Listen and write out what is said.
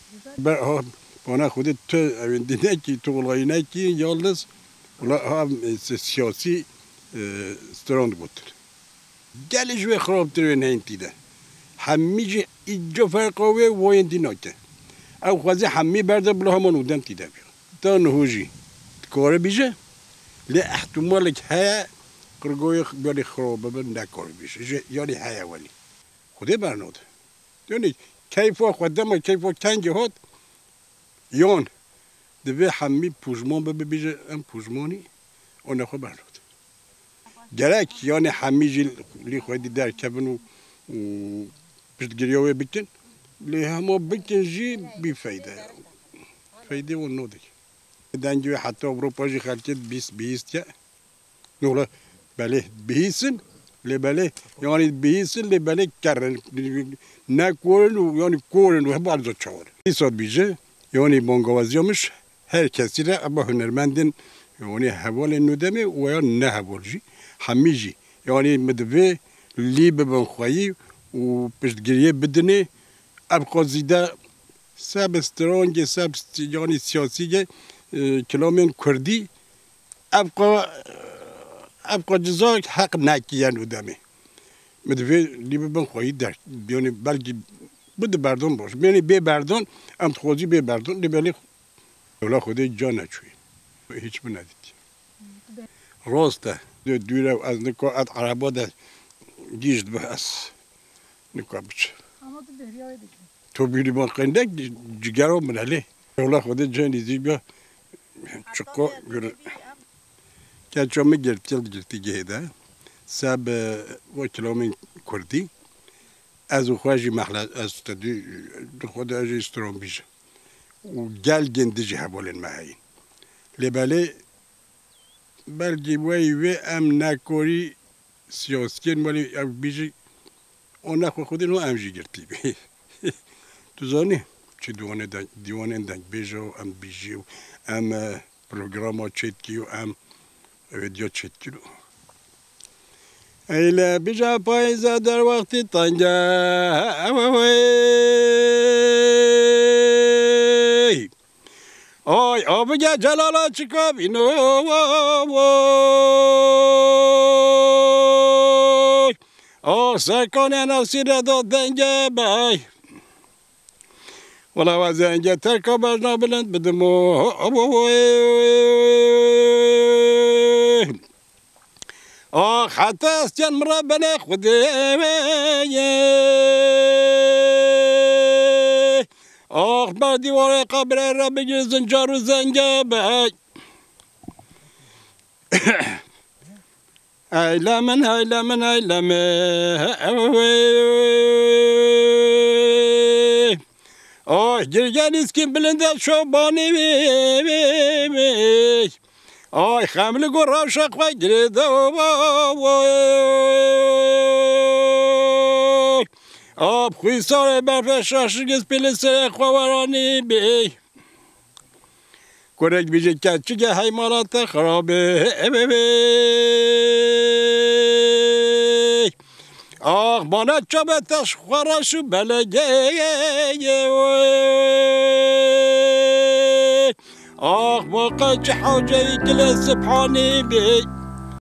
بر bana خودت تو evinde ki تو olayına ki yalnız ola siyasi strand بود. گلش و خرابتر نهینتیده. همیشه اینجا فرقاوه واینتی نکه. او خوازه همی برده بلا همان ودن تیده بیا. تا نهوجی کاره بیشه. لی احتمالک های قرقوی بیاری خرابه بر نکاره بیشه. یعنی های ولی. خوده برناده. یعنی کیفا خودم و کیفا کنگه هات یان دوی همی پوزمان بیشه ام پوزمانی آن خو برناده. gerek yani hamici li khodi der kebnu piştgiriyoy bitin li hema bitin ji bi fayda o nodik dengi hatta Avrupa ji khalket 20 ya nola bale bisin le bale yani bisin le bale karren ne koren yani koren hep alzo çağır isot bije yani mongavazyamış herkesiyle ama hünermendin yani havalin nudemi veya ne havalci همیشه یعنی مدوی لیب بنخواهی و پشتگیری بدنه ابقازیده سب استرانگ سب یعنی سیاسی کلامین کردی ابقا جزا حق نکیان ودمه مدوی لیب بنخواهی در یعنی بلکه بده بردان باش یعنی به بردان ام خوازی به بردان لیبالی اولا خوده جا نچوی هیچ من ندید راسته دوره از نکات عربا ده گیشت به از نکابچ. تو بیری ما قندک جگرام مناله. اولا خود جانی زیبا چکو گر. که چون میگرتی گهده سب و کلامین کردی از خواهی محل از تدی خود از استرام بیشه و گل گندی جهبالن معین. لباله بلکه وی ام نکاری سیاسیون ولی بیشی آن خود نو امجی گرتی بی تو زانی چه دیوانه دنگ بیجا ام بیجی و ام پروگرام چت کیو ام ویدیو چت کیو ایله بیجا پایزا در وقتی تنگه آی آبگه جلالا چکا بینو آه سرکانه نصیره داد دنگه بای ولا وزنگه ترکا برنا بلند بدمو آه حتی استیان مربنه خوده آخ بر دیوار قبر را بگیر زنجار و زنگه بای ایلمن ایلمن آه گرگن اسکین بلنده شبانی بی آه خمل گو راشق و گرده آب خوی ساره برف شاشگز پیل سر خوارانی بی کرک بیجه کچی که حیمانات خرابه آخ مانت چابتش خوارشو بلگه آخ موقع چه حاجه کل سبحانی بی